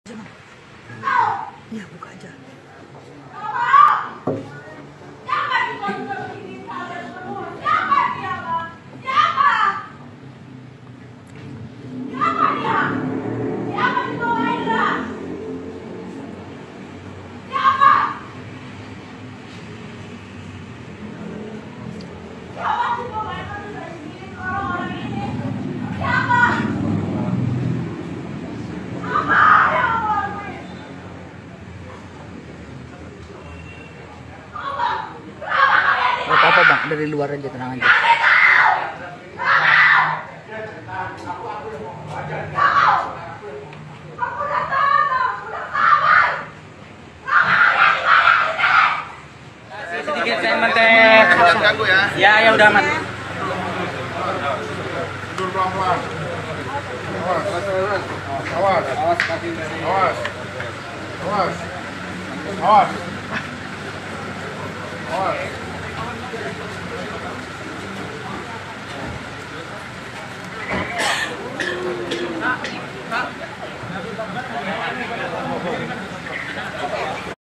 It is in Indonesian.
Iya, buka aja. Gak apa-apa bang, dari luar aja, tenang aja. Sedikit saya menteh. Jangan ganggu ya. Ya udah aman. Tidur pelan-pelan. Awas, awas, awas, awas, awas, awas, awas.